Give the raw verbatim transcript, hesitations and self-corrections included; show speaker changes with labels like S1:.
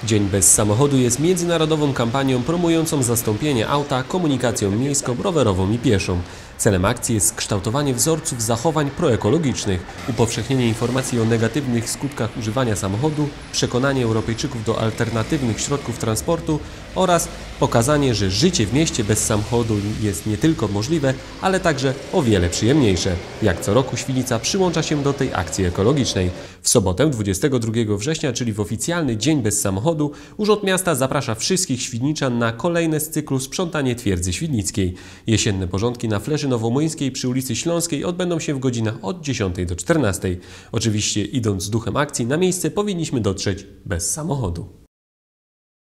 S1: Dzień bez samochodu jest międzynarodową kampanią promującą zastąpienie auta komunikacją miejską, rowerową i pieszą. Celem akcji jest kształtowanie wzorców zachowań proekologicznych, upowszechnienie informacji o negatywnych skutkach używania samochodu, przekonanie Europejczyków do alternatywnych środków transportu oraz pokazanie, że życie w mieście bez samochodu jest nie tylko możliwe, ale także o wiele przyjemniejsze. Jak co roku Świdnica przyłącza się do tej akcji ekologicznej. W sobotę dwudziestego drugiego września, czyli w oficjalny Dzień bez samochodu, Urząd Miasta zaprasza wszystkich świdniczan na kolejne z cyklu Sprzątanie Twierdzy Świdnickiej. Jesienne porządki na Fleszy Nowomłyńskiej przy ulicy Śląskiej odbędą się w godzinach od dziesiątej do czternastej. Oczywiście idąc z duchem akcji na miejsce powinniśmy dotrzeć bez samochodu.